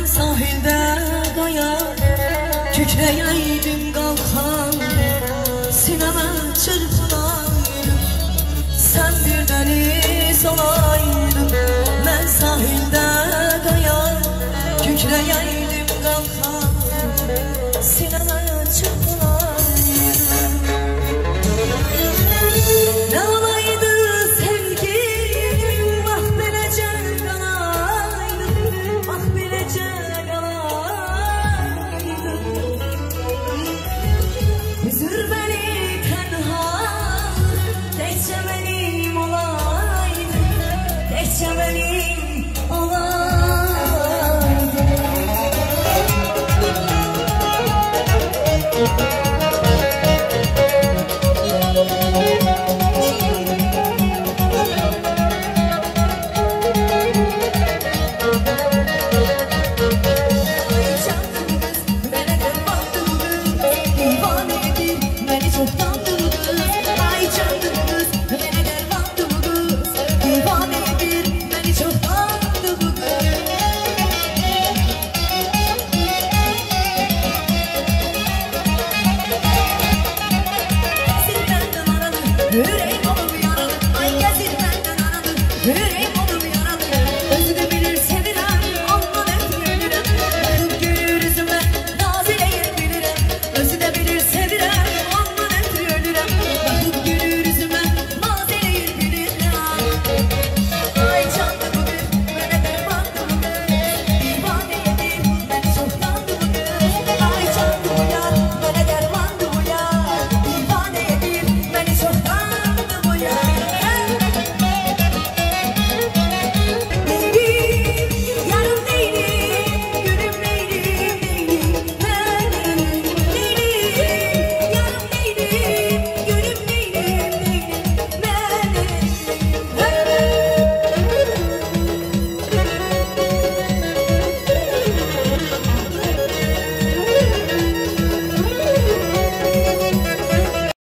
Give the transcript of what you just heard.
Ben sahilde qaya kükrəyəydim qalxan, sinəmə çırpınaydım, sən bir dəniz olaydın. Ben sahilde qaya kükrəyəydim qalxan, sinəmə çırpınaydım. Ne olaydı sevgilim, ah beləcə qalaydım, ah beləcə qalaydım. Üzür beni tənha, təkcə mənim olaydım, təkcə mənim olaydım. Yüreğim olup yaralı, ay gezir benden aradı. Yüreğim